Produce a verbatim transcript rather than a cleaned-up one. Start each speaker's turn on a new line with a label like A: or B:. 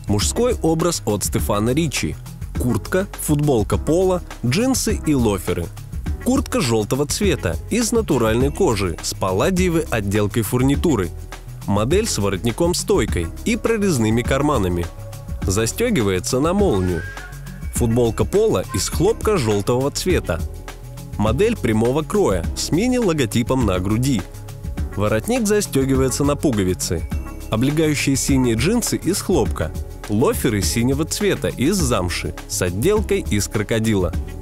A: Мужской образ от Стефано Риччи. Куртка, футболка поло, джинсы и лоферы. Куртка желтого цвета, из натуральной кожи, с палладиевой отделкой фурнитуры. Модель с воротником-стойкой и прорезными карманами. Застегивается на молнию. Футболка поло из хлопка желтого цвета. Модель прямого кроя с мини-логотипом на груди. Воротник застегивается на пуговицы. Облегающие синие джинсы из хлопка. Лоферы синего цвета из замши с отделкой из крокодила.